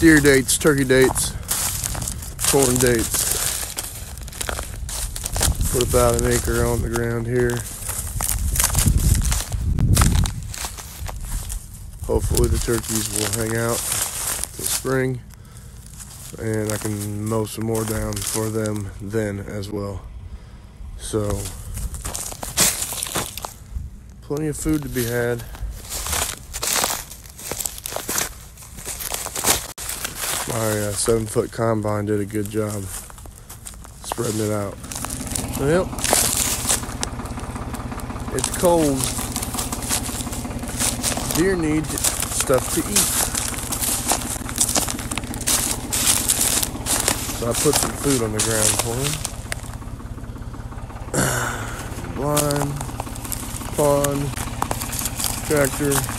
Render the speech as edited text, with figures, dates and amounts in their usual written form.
deer dates, turkey dates, corn dates. Put about an acre on the ground here. Hopefully the turkeys will hang out till spring, and I can mow some more down for them then as well. So, plenty of food to be had. My 7-foot combine did a good job spreading it out. So, yep, it's cold. Deer need stuff to eat. So I put some food on the ground for them. Blind, pond, tractor.